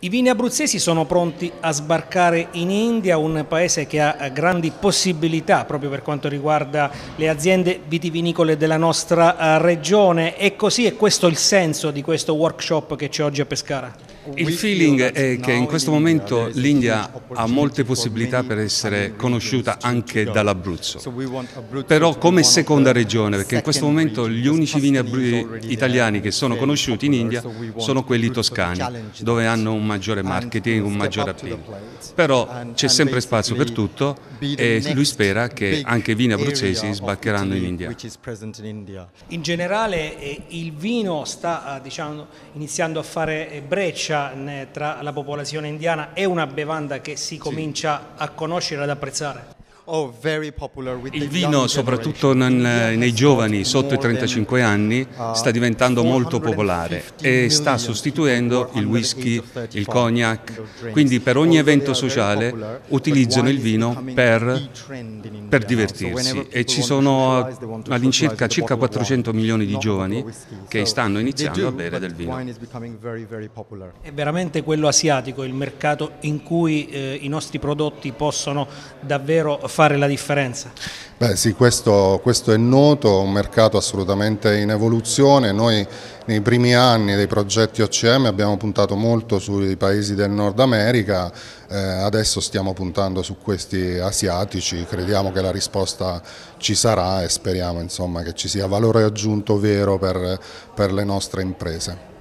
I vini abruzzesi sono pronti a sbarcare in India, un paese che ha grandi possibilità proprio per quanto riguarda le aziende vitivinicole della nostra regione. E così è questo il senso di questo workshop che c'è oggi a Pescara? Il feeling è che in questo momento l'India ha molte possibilità per essere conosciuta anche dall'Abruzzo, però come seconda regione, perché in questo momento gli unici vini italiani che sono conosciuti in India sono quelli toscani, dove hanno un maggiore marketing, un maggiore appeal. Però c'è sempre spazio per tutto e lui spera che anche i vini abruzzesi sbarcheranno in India. In generale il vino sta iniziando a fare breccia tra la popolazione indiana, è una bevanda che si comincia a conoscere ed apprezzare. Il vino, soprattutto nei giovani sotto i 35 anni, sta diventando molto popolare e sta sostituendo il whisky, il cognac, quindi per ogni evento sociale utilizzano il vino per divertirsi e ci sono all'incirca circa 400 milioni di giovani che stanno iniziando a bere del vino. È veramente quello asiatico il mercato in cui i nostri prodotti possono davvero fare la differenza? Beh sì, questo è noto, un mercato assolutamente in evoluzione. Noi nei primi anni dei progetti OCM abbiamo puntato molto sui paesi del Nord America, adesso stiamo puntando su questi asiatici, crediamo che la risposta ci sarà e speriamo insomma, che ci sia valore aggiunto vero per le nostre imprese.